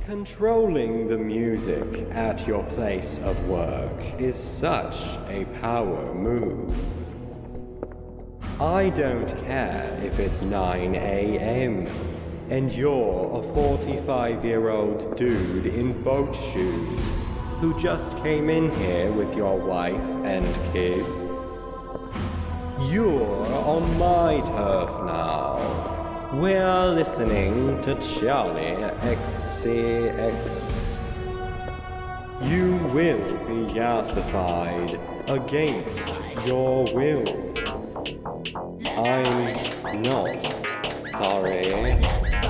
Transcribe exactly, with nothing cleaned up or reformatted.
Controlling the music at your place of work is such a power move. I don't care if it's nine A M and you're a forty-five-year-old dude in boat shoes who just came in here with your wife and kids. You're on my turf now. We're listening to Charlie X C X. You will be yassified against your will. I'm not sorry.